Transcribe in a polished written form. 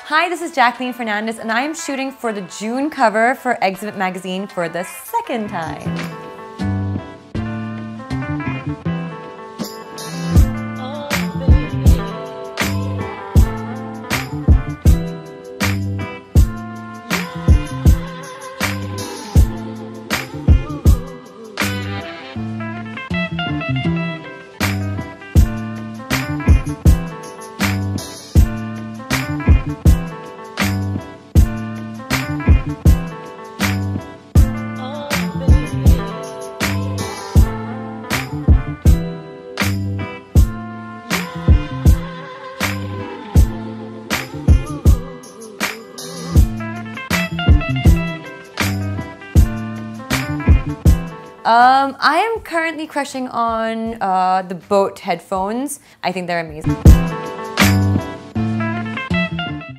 Hi, this is Jacqueline Fernandez and I am shooting for the June cover for Exhibit magazine for the second time. I am currently crushing on the Boat headphones. I think they're amazing.